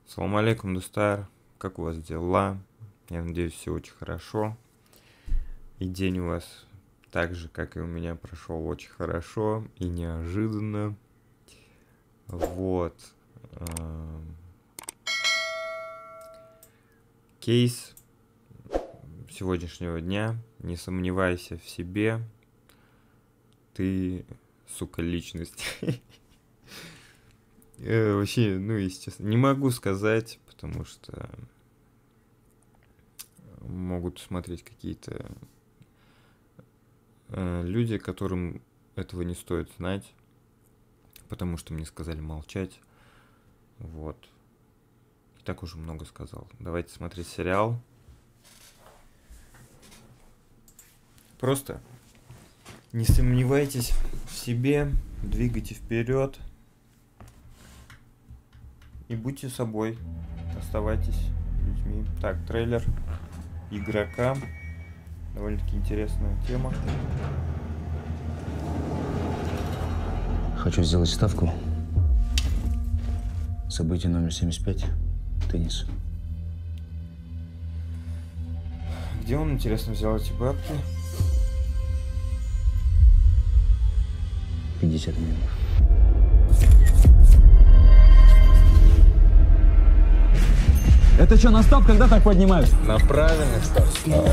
Салам алейкум, Дустар. Как у вас дела? Я надеюсь, все очень хорошо. И день у вас так же, как и у меня, прошел очень хорошо и неожиданно. Вот. Кейс сегодняшнего дня. Не сомневайся в себе. Ты, сука, личность. Вообще, ну, естественно, не могу сказать, потому что могут смотреть какие-то люди, которым этого не стоит знать, потому что мне сказали молчать. Вот. И так уже много сказал. Давайте смотреть сериал. Просто не сомневайтесь в себе, двигайте вперед. И будьте собой, оставайтесь людьми. Так, трейлер игрока. Довольно-таки интересная тема. Хочу сделать ставку. Событие номер 75. Теннис. Где он, интересно, взял эти бабки? 50 миллионов. Это что, на стоп, когда так поднимают? На правильных стоп.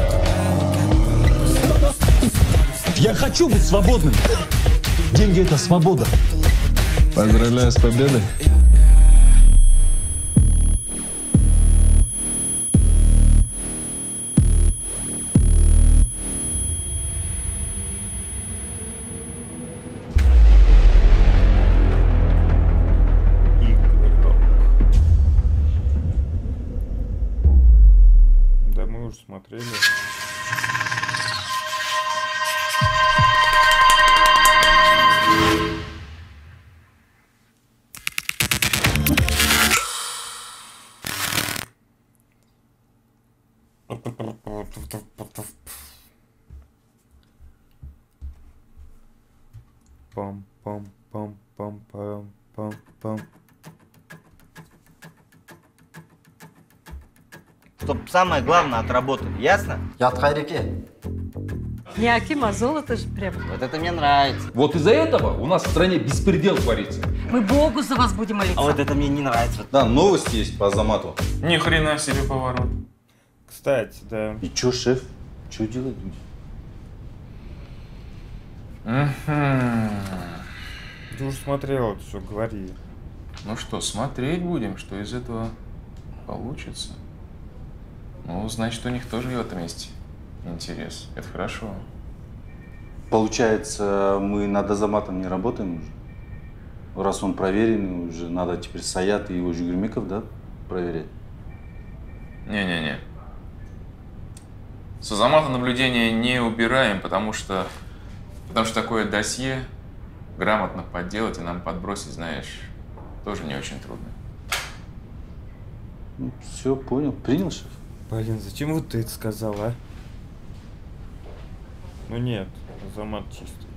Я хочу быть свободным. Деньги – это свобода. Поздравляю с победой. Да мы уже смотрели. Пам-пам-пам-пам-пам-пам. Чтоб самое главное отработали, ясно? Ятхай реке. Не Аким, а золото же прям. Вот это мне нравится. Вот из-за этого у нас в стране беспредел творится. Мы Богу за вас будем молиться. А вот это мне не нравится. Да, новости есть по Азамату. Ни хрена себе поворот. Кстати, да. И чё, шеф? Чё делать будем? Ты уже смотрел это все, говори. Ну что, смотреть будем, что из этого получится. Ну, значит, у них тоже в этом есть интерес. Это хорошо. Получается, мы над Азаматом не работаем уже? Раз он проверенный, уже надо теперь Саят и его Жигурмеков, да, проверять? Не-не-не. С Азамата наблюдения не убираем, потому что такое досье грамотно подделать и нам подбросить, знаешь, тоже не очень трудно. Ну, все, понял. Принял, шеф? Блин, зачем вот ты это сказал, а? Ну нет, Азамат чистый.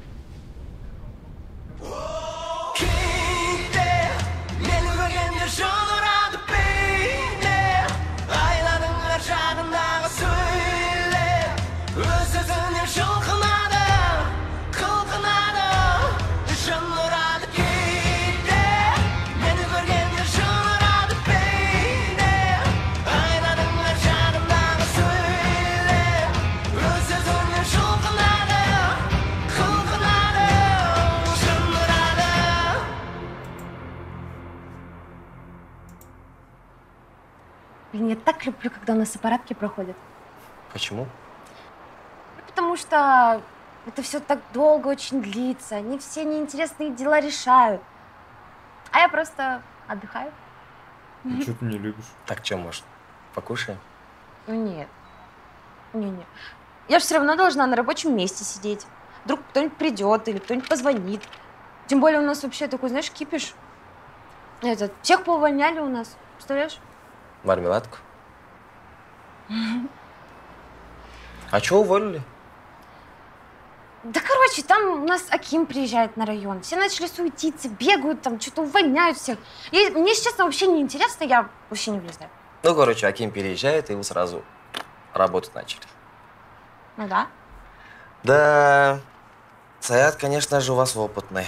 Блин, я так люблю, когда у нас аппаратки проходят. Почему? Ну, потому что это все так долго очень длится. Они все неинтересные дела решают. А я просто отдыхаю. Ну что ты не любишь? Так что, может, покушаем? Ну нет. Не-не. Я же все равно должна на рабочем месте сидеть. Вдруг кто-нибудь придет или кто-нибудь позвонит. Тем более у нас вообще такой, знаешь, кипиш. Всех поувольняли у нас. Представляешь? Мармеладку? А чего уволили? Да, короче, там у нас Аким приезжает на район. Все начали суетиться, бегают, там что-то увольняют всех. И мне, если честно, вообще не интересно, я вообще не влезаю. Ну, короче, Аким переезжает, и вы сразу работать начали. Ну да. Да, Саят, конечно же, у вас опытный.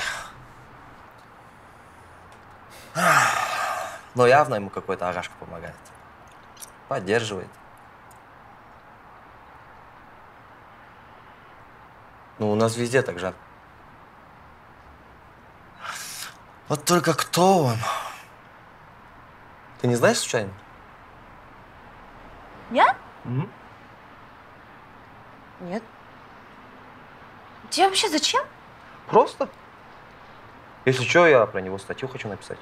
Но явно ему какой-то агашка помогает. Поддерживает. Ну, у нас везде так, Жан. Вот только кто он? Ты не знаешь случайно? Я? Нет. Тебе вообще зачем? Просто. Если что, я про него статью хочу написать.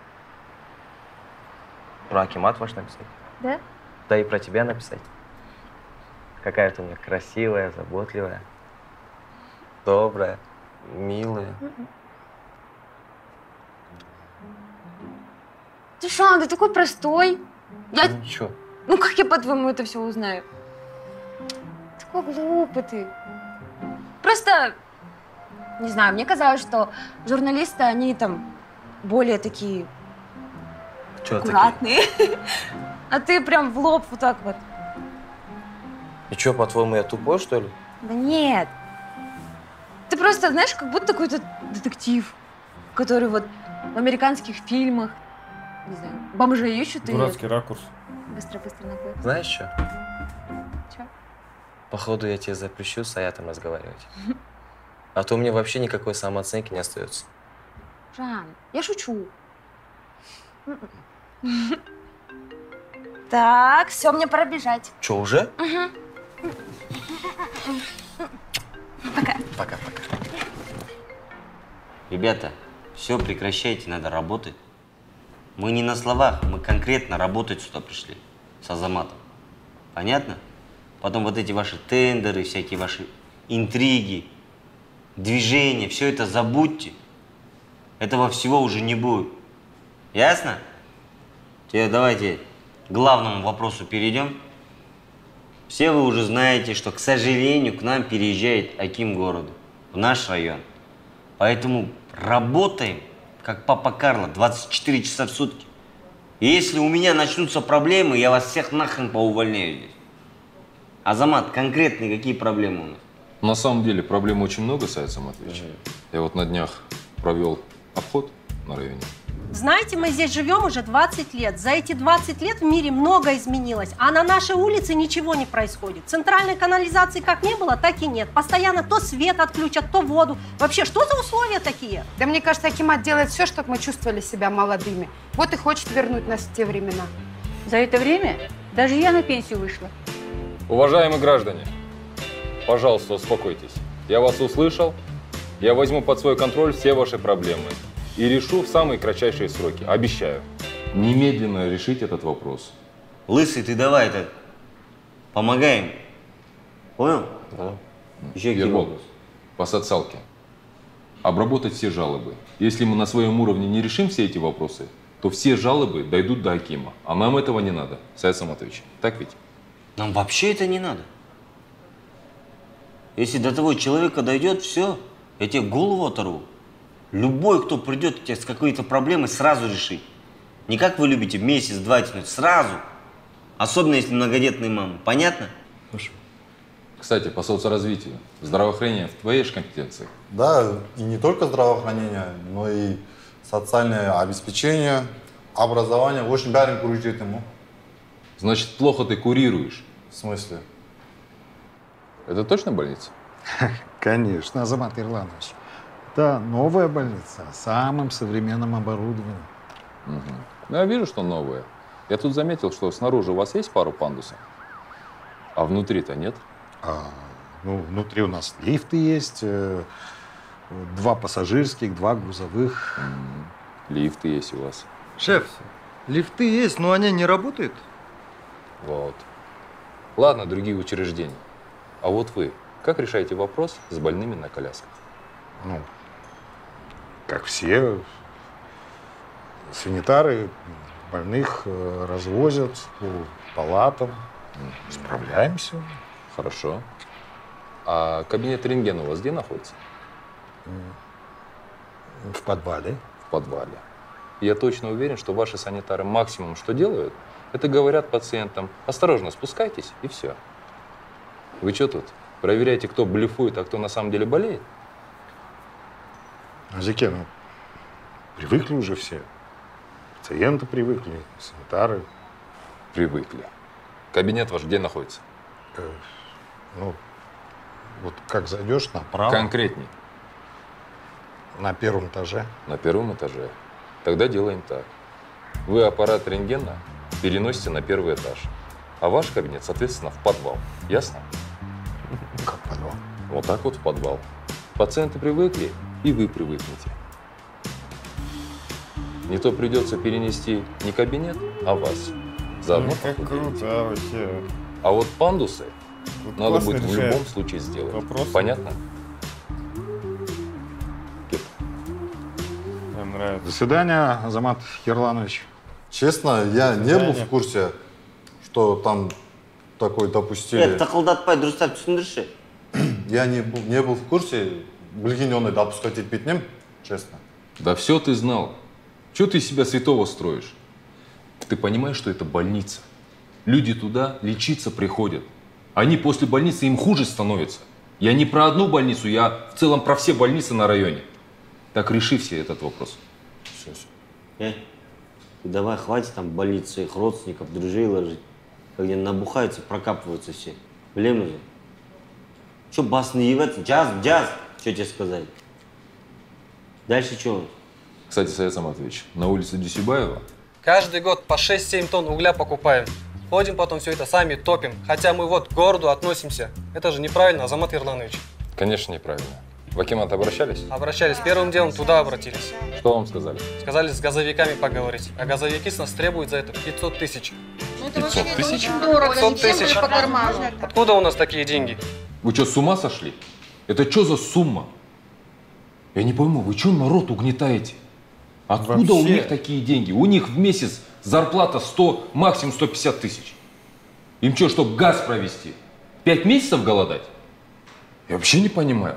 Про Акимат ваш написать. Да? Да и про тебя написать. Какая ты у меня красивая, заботливая, добрая, милая. Ты что, ты такой простой. Ничего. Ну как я, по-твоему, это все узнаю? Такой глупый ты. Просто, не знаю, мне казалось, что журналисты, они там более такие аккуратные. А ты прям в лоб вот так вот. И что, по-твоему, я тупой, что ли? Да нет. Ты просто, знаешь, как будто какой-то детектив, который вот в американских фильмах, не знаю, бомжей ищут и... Дурацкий ракурс. Быстро-быстро находят. Знаешь что? Чё? Походу, я тебе запрещу с Саятом разговаривать. А то у меня вообще никакой самооценки не остается. Жан, я шучу. Так, все, мне пора бежать. Че, уже? Угу. Пока. Пока-пока. Ребята, все, прекращайте, надо работать. Мы не на словах, мы конкретно работать сюда пришли. С Азаматом. Понятно? Потом вот эти ваши тендеры, всякие ваши интриги, движения, все это забудьте. Этого всего уже не будет. Ясно? Теперь давайте к главному вопросу перейдем. Все вы уже знаете, что, к сожалению, к нам переезжает Аким города, в наш район. Поэтому работаем, как папа Карло, 24 часа в сутки. И если у меня начнутся проблемы, я вас всех нахрен поувольняю здесь. Азамат, конкретные какие проблемы у нас? На самом деле проблем очень много, Саят Саматович. Я вот на днях провел обход на районе. Знаете, мы здесь живем уже 20 лет. За эти 20 лет в мире много изменилось, а на нашей улице ничего не происходит. Центральной канализации как не было, так и нет. Постоянно то свет отключат, то воду. Вообще, что за условия такие? Да мне кажется, Акимат делает все, чтобы мы чувствовали себя молодыми. Вот и хочет вернуть нас в те времена. За это время даже я на пенсию вышла. Уважаемые граждане, пожалуйста, успокойтесь. Я вас услышал. Я возьму под свой контроль все ваши проблемы и решу в самые кратчайшие сроки. Обещаю. Немедленно решить этот вопрос. Лысый, ты давай это помогаем. Понял? Да. Еще какие Ергол, вопросы? по социалке. Обработать все жалобы. Если мы на своем уровне не решим все эти вопросы, то все жалобы дойдут до Акима. А нам этого не надо, Саят Саматович. Так ведь? Нам вообще это не надо. Если до того человека дойдет, все, я тебе голову оторву. Любой, кто придет к тебе с какой-то проблемой, сразу решить. Не как вы любите, месяц-два тянуть, сразу. Особенно, если многодетные мамы. Понятно? Хорошо. Кстати, по соцразвитию. Здравоохранение в твоей же компетенции? Да, и не только здравоохранение, но и социальное обеспечение, образование. В общем, бәрін көріп жетемін. Значит, плохо ты курируешь. В смысле? Это точно больница? Конечно, Азамат Ирланович. Это новая больница с самым современным оборудованием. Угу. Ну, я вижу, что новая. Я тут заметил, что снаружи у вас есть пару пандусов, а внутри-то нет. Ну, внутри у нас лифты есть, 2 пассажирских, 2 грузовых. Лифты есть у вас. Шеф, лифты есть, но они не работают. Вот. Ладно, другие учреждения. А вот вы, как решаете вопрос с больными на колясках? Ну, как все, санитары больных развозят по палатам. Справляемся. Хорошо. А кабинет рентгена у вас где находится? В подвале. В подвале. Я точно уверен, что ваши санитары максимум, что делают, это говорят пациентам: осторожно, спускайтесь, и все. Вы что тут? Проверяете, кто блефует, а кто на самом деле болеет? Азике, ну, привыкли уже все. Пациенты привыкли, санитары. Привыкли. Кабинет ваш где находится? Ну, вот как зайдешь направо. Конкретней. На первом этаже. На первом этаже. Тогда делаем так. Вы аппарат рентгена переносите на первый этаж, а ваш кабинет, соответственно, в подвал. Ясно? Как подвал? Вот так вот в подвал. Пациенты привыкли, и вы привыкнете. Не то придется перенести не кабинет, а вас. Заодно как круто, вообще. А вот пандусы Тут надо будет в решает любом случае сделать. вопросы. Понятно? Мне нравится. До свидания, Азамат Ерланович. Честно, я не был в курсе, что там такое допустили. Тақылдатпай дұрыстап түсіндірші. Я не был в курсе, білген оны допускать етпейтін едім, честно. Да все ты знал. Чего ты из себя святого строишь? Ты понимаешь, что это больница? Люди туда лечиться приходят. Они после больницы, им хуже становится. Я не про одну больницу, я в целом про все больницы на районе. Так реши все этот вопрос. Ты давай, хватит там в больнице своих родственников, друзей ложить. Когда набухаются, прокапываются все. Блин уже. Че басны ебаться? Джаз, что тебе сказали? Дальше что? Кстати, Саид Саматович, на улице Дюсибаева Каждый год по 6-7 тонн угля покупаем. Ходим потом все это сами топим. Хотя мы вот к городу относимся. Это же неправильно, Азамат Ерланович. Конечно, неправильно. В акимат обращались? Обращались. Первым делом туда обратились. Что вам сказали? Сказали с газовиками поговорить. А газовики с нас требуют за это 500 тысяч. 500 тысяч? Дорого, 500 тысяч. по карману. Откуда у нас такие деньги? Вы что, с ума сошли? Это что за сумма? Я не пойму, вы что народ угнетаете? Откуда у них такие деньги? У них в месяц зарплата 100, максимум 150 тысяч. Им что, чтобы газ провести? 5 месяцев голодать? Я вообще не понимаю.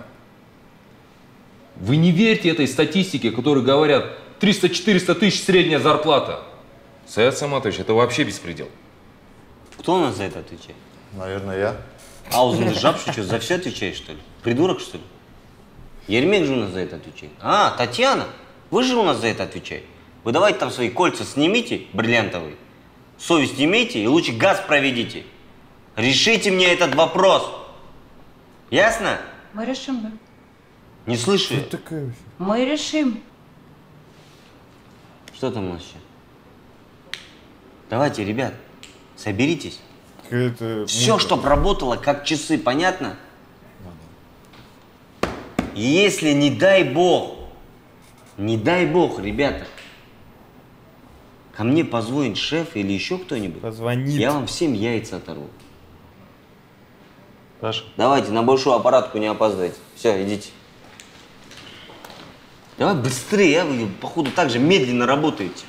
Вы не верьте этой статистике, которые говорят 300-400 тысяч средняя зарплата. Саид Саматович, это вообще беспредел. Кто у нас за это отвечает? Наверное, я. Аузный жабши, что, за все отвечаешь, что ли? Придурок, что ли? Ермек же у нас за это отвечает. А, Татьяна, вы же у нас за это отвечаете. Вы давайте там свои кольца снимите, бриллиантовые, совесть имейте и лучше газ проведите. Решите мне этот вопрос. Ясно? Мы решим, да. Не слышу. Мы решим. Что там у нас еще? Давайте, ребят, соберитесь. Все, чтобы работало как часы, понятно? И если, не дай бог, ребята, ко мне позвонит шеф или еще кто-нибудь, я вам всем яйца оторву. Хорошо. Давайте, на большую аппаратку не опаздывайте. Все, идите. Давай быстрее, а вы, походу, так же медленно работаете.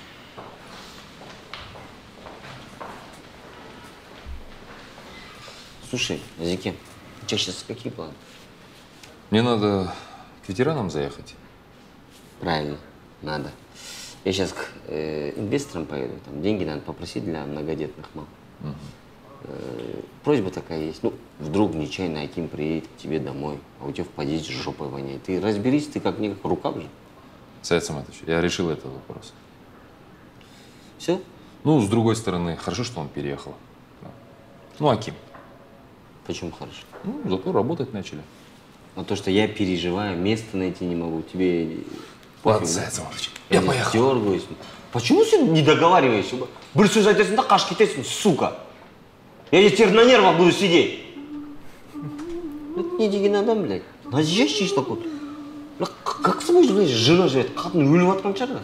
Слушай, Азике, у тебя сейчас какие планы? Мне надо к ветеранам заехать. Правильно, надо. Я сейчас к инвесторам поеду, там деньги надо попросить для многодетных мам. Просьба такая есть, ну, вдруг нечаянно Аким приедет к тебе домой, а у тебя в подъезде жопой воняет. Ты разберись, ты как-никак рукав же. Саид Саматович, я решил этот вопрос. Все? Ну, с другой стороны, хорошо, что он переехал. Ну, Аким. Почему хорошо? Ну, зато работать начали. А то, что я переживаю, место найти не могу, тебе... Ладно, Саид Саматович, я поехал. Дергаюсь. Почему ты не договариваешься? Бір сөз айтасың да қашып кетесің, сука. Я здесь теперь на нервах буду сидеть. Это не деген адам, блядь. Наезжающий такой. Как с тобой, блядь, жена живет? Қатын өліп жатқан шығар.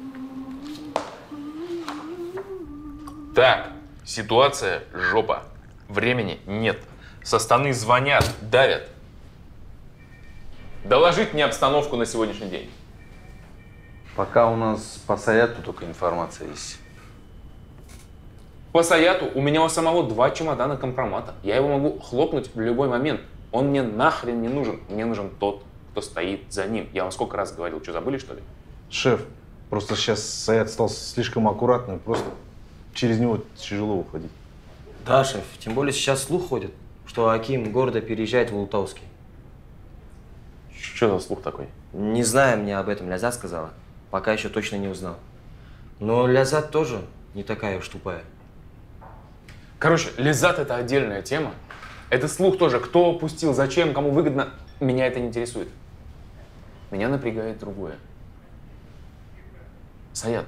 Так, ситуация жопа. Времени нет. Со стороны звонят, давят. Доложить мне обстановку на сегодняшний день. Пока у нас по Саяту только информация есть. По Саяту у меня у самого 2 чемодана компромата. Я его могу хлопнуть в любой момент. Он мне нахрен не нужен. Мне нужен тот, кто стоит за ним. Я вам сколько раз говорил, что забыли, что ли? Шеф, просто сейчас Саят стал слишком аккуратным, просто через него тяжело уходить. Да, шеф, тем более сейчас слух ходит, что Аким гордо переезжает в Лутовский. Что за слух такой? Не знаю, мне об этом Лязат сказала. Пока еще точно не узнал. Но Лязат тоже не такая уж тупая. Короче, Лязат — это отдельная тема. Это слух тоже. Кто пустил, зачем, кому выгодно, меня это не интересует. Меня напрягает другое. Саят,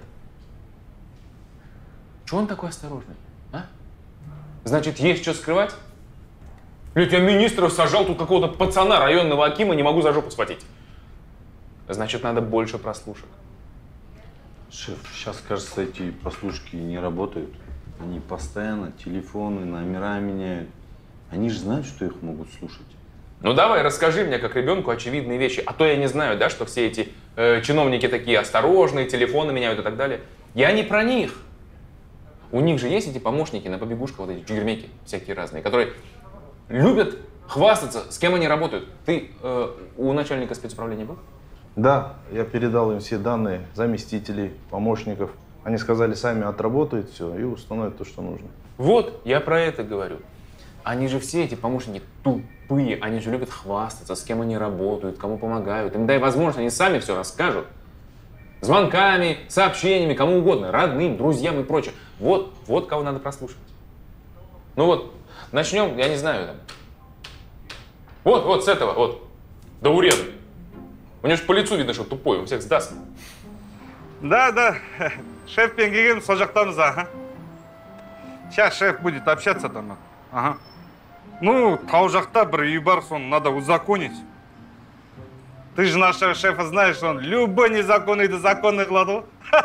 чего он такой осторожный, а? Значит, есть что скрывать? Блядь, я министров сажал, тут какого-то пацана районного акима не могу за жопу схватить. Значит, надо больше прослушек. Шеф, сейчас, кажется, эти прослушки не работают. Они постоянно телефоны, номера меняют. Они же знают, что их могут слушать. Ну давай, расскажи мне, как ребенку, очевидные вещи. А то я не знаю, да, что все эти чиновники такие осторожные, телефоны меняют и так далее. Я не про них. У них же есть эти помощники на побегушках, вот эти чигирмеки всякие разные, которые любят хвастаться, с кем они работают. Ты у начальника спецуправления был? Да, я передал им все данные заместителей, помощников. Они сказали, сами отработают все и установят то, что нужно. Вот, я про это говорю. Они же все, эти помощники, тупые. Они же любят хвастаться, с кем они работают, кому помогают. Им дай возможность, они сами все расскажут. Звонками, сообщениями, кому угодно, родным, друзьям и прочее. Вот кого надо прослушать. Ну вот, начнем, я не знаю, там. Вот с этого, вот, Даурен. У него же по лицу видно, что тупой, он всех сдаст. Да, шеф Пенгиген со жақтамыз, ага. Сейчас шеф будет общаться там. Ага. Ну, тау жақта бір үй бар, соны надо узаконить. Ты же нашего шефа знаешь, он любой незаконный законный кладу.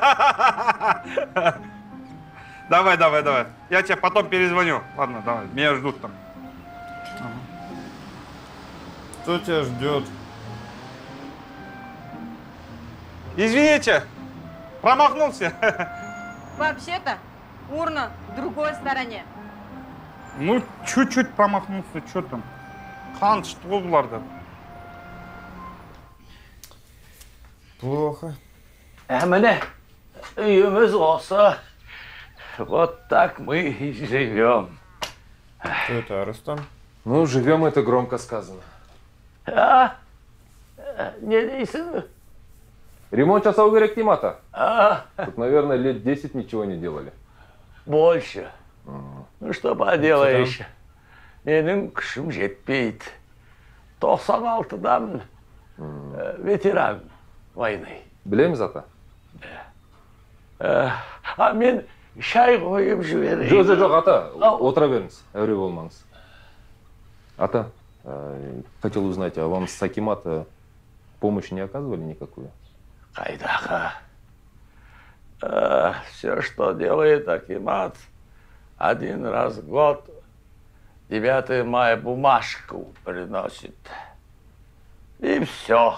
Давай. Я тебе потом перезвоню. Ладно, давай, меня ждут там. Кто тебя ждет? Извините, промахнулся. Вообще-то урна в другой стороне. Ну, чуть-чуть промахнулся, что там? Хан, что бұларда? Плохо. Эмне, үйіміз осы. Вот так мы и живем. Что это, Арыстан? Ну, живем, это громко сказано. А? Не дейсің? Ремонт жасау керек дейм ата. А? Тут, наверное, лет 10 ничего не делали. Больше. Ну, что поделаешь. Менің күшім жетпейді. 96-дан ветеран войны. Білеміз ата? А мен шай қойып жіберейін. Жоқ, ата. Отыра беріңіз, әуре болмаңыз. Ата, хотел узнать, а вам с акимата помощи не оказывали никакую? Қайдағы. Все, что делает акимат, один раз в год 9 мая бумажку приносит. И все.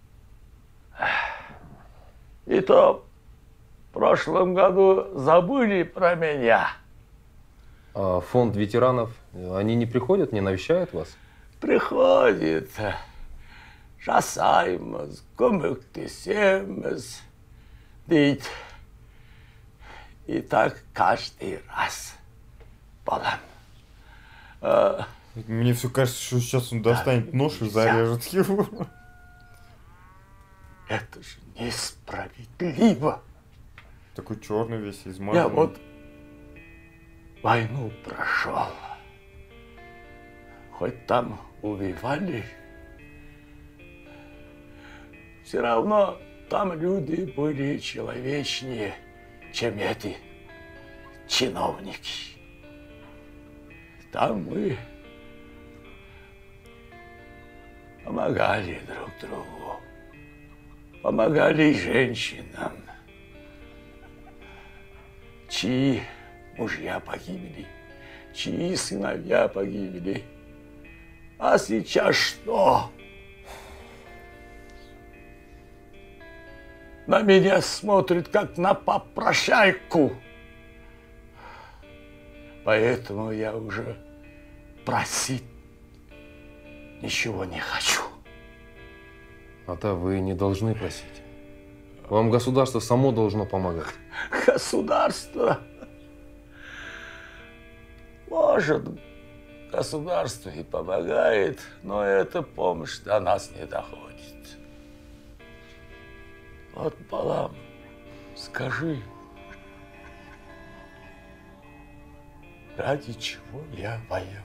И то в прошлом году забыли про меня. А фонд ветеранов, они не приходят, не навещают вас? Приходит. Жасаймыз, көмектесеміз дейді. И так каждый раз. Балам. Мне все кажется, что сейчас он достанет нож и зарежет его. Это же несправедливо. Такой черный весь, измазанный. Я вот войну прошел. Хоть там убивали, все равно там люди были человечнее, чем эти чиновники. Там мы помогали друг другу, помогали женщинам, чьи мужья погибли, чьи сыновья погибли. А сейчас что? На меня смотрит, как на попрошайку. Поэтому я уже просить ничего не хочу. Ата, вы не должны просить. Вам государство само должно помогать. Государство? Может, государство и помогает, но эта помощь до нас не доходит. Вот, Балам, скажи, ради чего я воевал?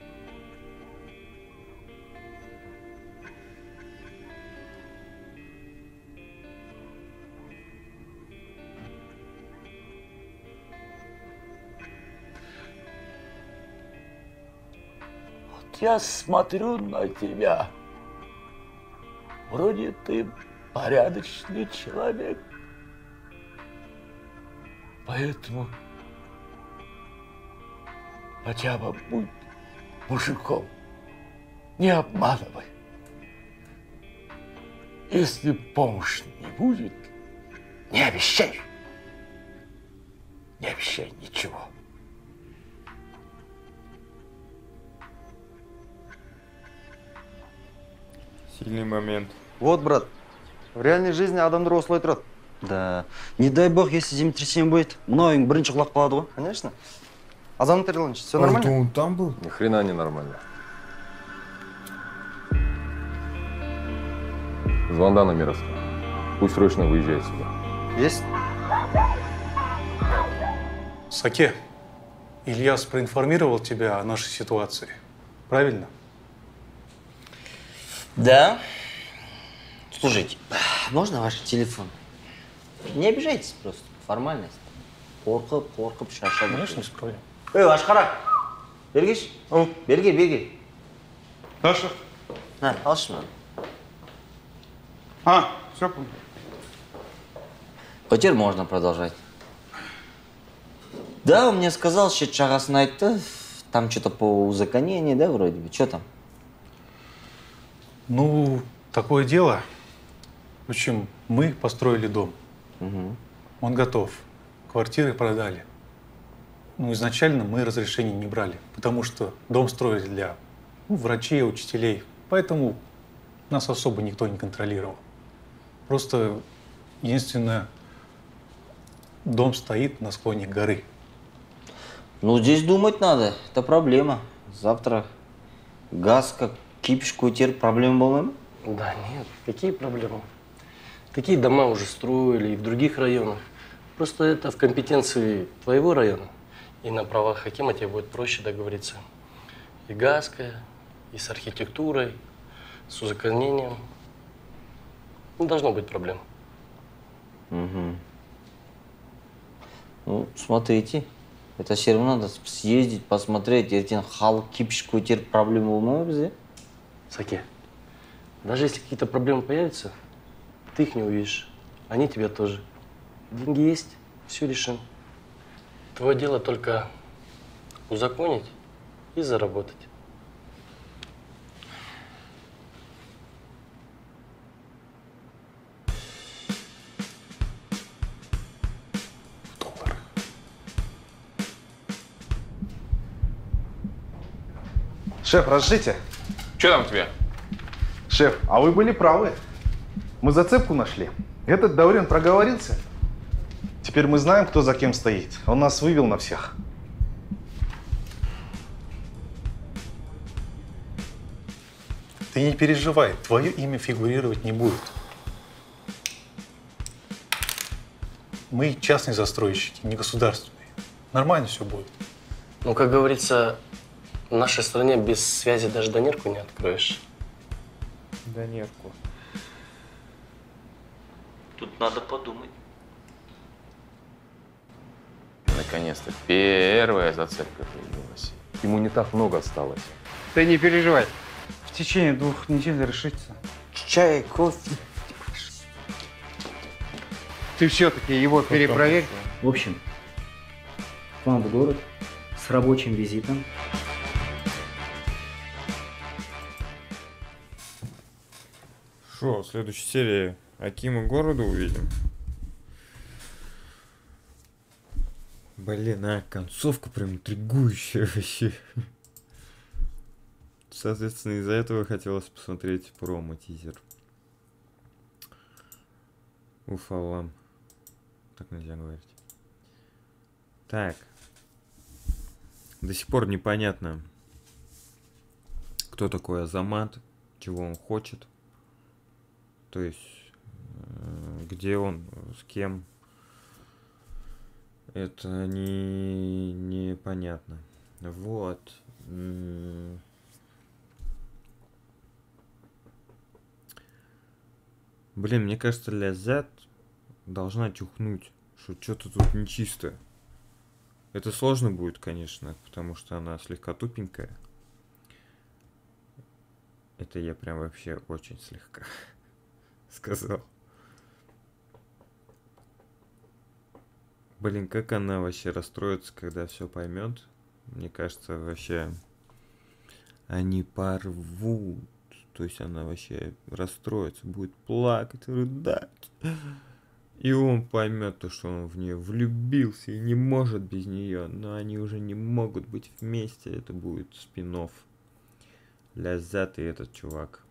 Вот я смотрю на тебя. Вроде ты порядочный человек. Поэтому хотя бы будь мужиком, не обманывай. Если помощи не будет, не обещай. Не обещай ничего. Сильный момент. Вот, брат, в реальной жизни адамдар осылай тұрады. Да. Не дай бог, если землетрясение будет, мынауың бірінші құлап қалады ғой. Конечно. Азамат Ерланович, все нормально? Он там был? Ни хрена не нормально. Звонда на Мировского. Пусть срочно выезжает сюда. Есть. Саке, Ильяс проинформировал тебя о нашей ситуации, правильно? Да. Слушайте, можно ваш телефон? Не обижайтесь просто, формальность. Қорқып, шаршап. Конечно, без проблем. Ашқара, бергеш? Берге. Наша? На, алшы мынаны. Все понял. Теперь можно продолжать. Да, он мне сказал, что шағасын айтты, там что-то по узаконению, да, вроде бы. Что там? Ну, такое дело. В общем, мы построили дом. Он готов. Квартиры продали. Ну, изначально мы разрешений не брали, потому что дом строили для врачей, учителей. Поэтому нас особо никто не контролировал. Просто единственное, дом стоит на склоне горы. Ну, здесь думать надо. Это проблема. Завтра газ, как кипишку, теперь проблем было? Да нет, какие проблемы? Такие дома уже строили и в других районах. Просто это в компетенции твоего района. И на правах хакима тебе будет проще договориться. И газкой, и с архитектурой, с узаконением. Не должно быть проблем. Ну, смотрите. Это все равно надо съездить, посмотреть. Ертең халық кипишку, теперь проблем болмай бізде. Саке, даже если какие-то проблемы появятся, ты их не увидишь. Они тебя тоже. Деньги есть, все решим. Твое дело только узаконить и заработать. Шеф, разрешите? Что там у тебя? Шеф, а вы были правы. Мы зацепку нашли. Этот Даурен проговорился. Теперь мы знаем, кто за кем стоит. Он нас вывел на всех. Ты не переживай, твое имя фигурировать не будет. Мы частные застройщики, не государственные. Нормально все будет. Ну, как говорится, в нашей стране без связи даже донерку не откроешь. Донерку. Тут надо подумать. Наконец-то первая зацепка появилась. Ему не так много осталось. Ты не переживай. В течение 2 недель решится. Чай, кофе. Ты все-таки его перепроверь. В общем, к вам в город с рабочим визитом. Шо, в следующей серии Акима города увидим. Блин, концовка прям интригующая вообще. Соответственно, из-за этого хотелось посмотреть промо-тизер. Уфалам. Так нельзя говорить. Так. До сих пор непонятно, кто такой Азамат, чего он хочет. То есть, где он, с кем. Это непонятно. Вот. Блин, мне кажется, Ляззат должна чухнуть, что что-то тут нечисто. Это сложно будет, конечно, потому что она слегка тупенькая. Это я прям вообще очень слегка сказал. Блин, как она вообще расстроится, когда все поймет. Мне кажется, вообще они порвут. То есть она вообще расстроится, будет плакать, рыдать. И он поймет то, что он в нее влюбился и не может без нее. Но они уже не могут быть вместе. Это будет спин-офф. Ляззат и этот чувак.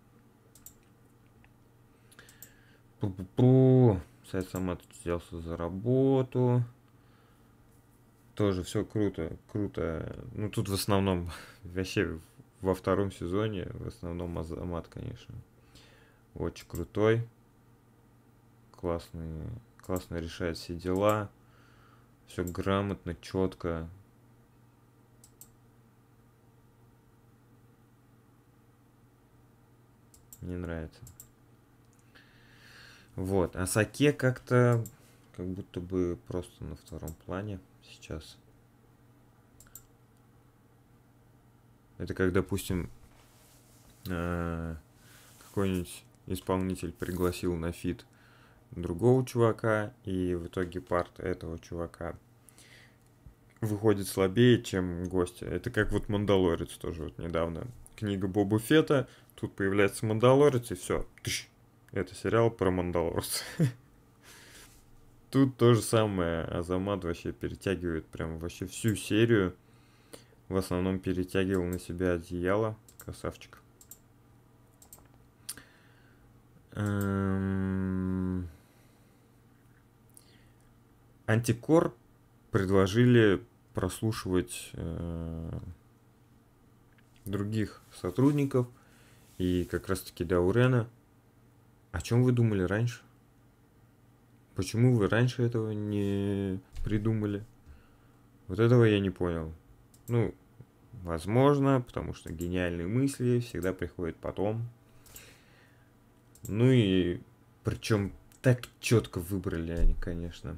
Пу-пу-пу. Сайт сама тут взялся за работу. Тоже все круто, круто. Ну тут в основном вообще во втором сезоне в основном Азамат, конечно. Очень крутой. Классный, классно решает все дела. Все грамотно, четко. Мне нравится. Вот. А Саке как-то как будто бы просто на втором плане сейчас. Это как, допустим, какой-нибудь исполнитель пригласил на фит другого чувака, и в итоге парт этого чувака выходит слабее, чем гостя. Это как вот Мандалорец тоже вот недавно. Книга Боба Фетта, тут появляется Мандалорец, и все. Это сериал про Мандалорца. Тут то же самое. Азамат вообще перетягивает прям вообще всю серию. В основном перетягивал на себя одеяло. Красавчик. Антикор предложили прослушивать других сотрудников. И как раз таки Даурена. О чем вы думали раньше? Почему вы раньше этого не придумали? Вот этого я не понял. Ну, возможно, потому что гениальные мысли всегда приходят потом. Ну и причем так четко выбрали они, конечно.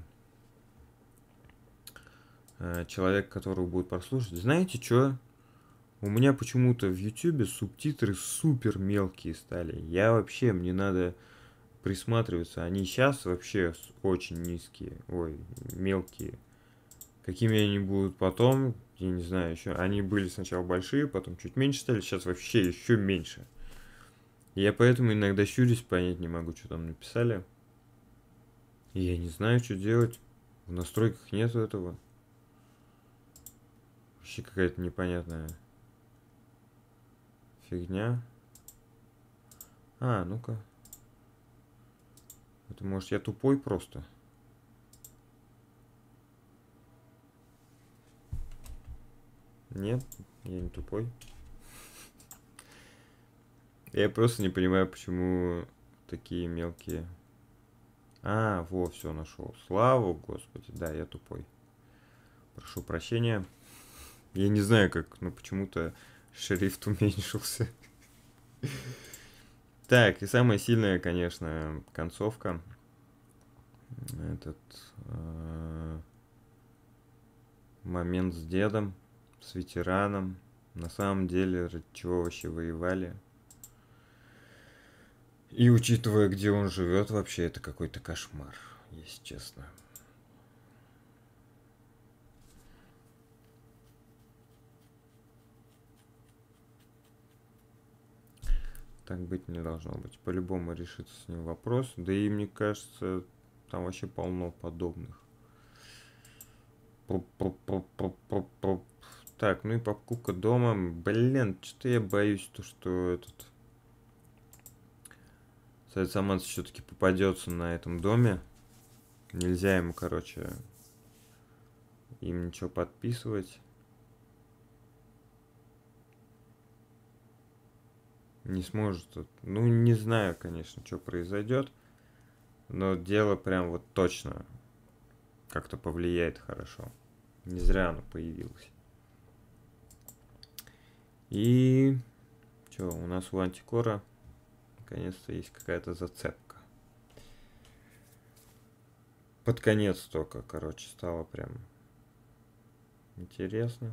Человек, которого будет прослушать. Знаете что? У меня почему-то в YouTube субтитры супер мелкие стали. Мне надо присматриваться. Они сейчас вообще очень низкие. Ой, мелкие. Какими они будут потом, я не знаю еще. Они были сначала большие, потом чуть меньше стали, сейчас вообще еще меньше. Я поэтому иногда щурюсь, понять не могу, что там написали. И я не знаю, что делать. В настройках нету этого. Вообще какая-то непонятная фигня. Ну-ка. Это может я тупой просто? Нет, я не тупой. Я просто не понимаю, почему такие мелкие. Во, все нашел. Слава Господи, да, я тупой. Прошу прощения. Я не знаю, как, но почему-то шрифт уменьшился. Так, и самая сильная, конечно, концовка. Этот момент с дедом, с ветераном. На самом деле, ради чего вообще воевали. И учитывая, где он живет, вообще это какой-то кошмар, если честно. Так быть не должно быть. По-любому решится с ним вопрос. Да и мне кажется, там вообще полно подобных. Так, ну и покупка дома. Блин, что-то я боюсь, что этот Совет Саманс все-таки попадется на этом доме. Нельзя ему, короче, им ничего подписывать. Не сможет. Ну, не знаю, конечно, что произойдет. Но дело прям вот точно как-то повлияет хорошо. Не зря оно появилось. И что, у нас у Антикора наконец-то есть какая-то зацепка. Под конец только, короче, стало прям интересно.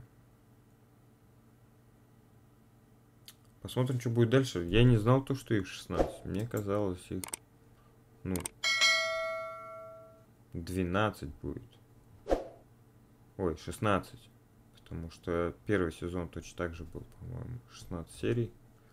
Посмотрим, что будет дальше. Я не знал то, что их 16. Мне казалось, их, ну, 12 будет. Ой, 16. Потому что первый сезон точно так же был, по-моему, 16 серий.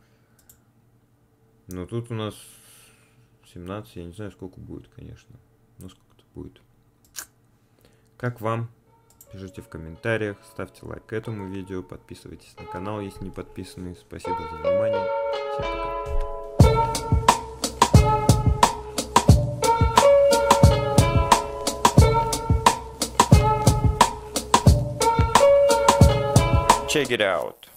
Но тут у нас 17. Я не знаю, сколько будет, конечно. Но сколько-то будет. Как вам? Пишите в комментариях, ставьте лайк этому видео, подписывайтесь на канал, если не подписаны. Спасибо за внимание. Всем пока. Check it out.